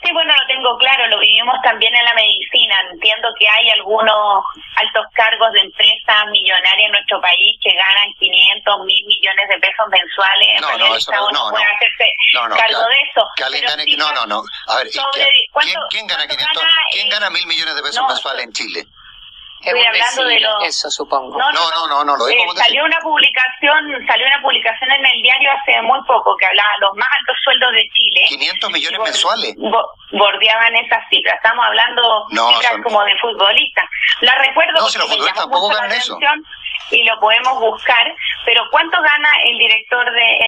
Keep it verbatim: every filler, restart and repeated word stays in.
Sí, bueno, lo tengo claro, lo vivimos también en la medicina. Entiendo que hay algunos altos cargos de empresas millonarias en nuestro país que ganan quinientos, mil millones de pesos mensuales. En no, realidad, no, eso no, uno no, puede no. hacerse no, no, cargo que, de eso. Que alguien Pero gane, sí, no, no, no. A ver, sobre, ¿quién, ¿quién gana quinientos? Gana, ¿Quién eh, gana mil millones de pesos no, mensuales en Chile? Estoy hablando de los... Eso, supongo. No, no, no, no, no, lo eh, digo salió una publicación, salió una publicación en el diario hace muy poco que hablaba de los más altos sueldos de Chile. quinientos millones bord, mensuales. Bo, bordeaban esas cifras. Estamos hablando no, cifras son... como de futbolistas. La recuerdo no, porque si los me futbolistas llamó tampoco mucho ganan la eso. atención y lo podemos buscar. Pero ¿cuánto gana el director de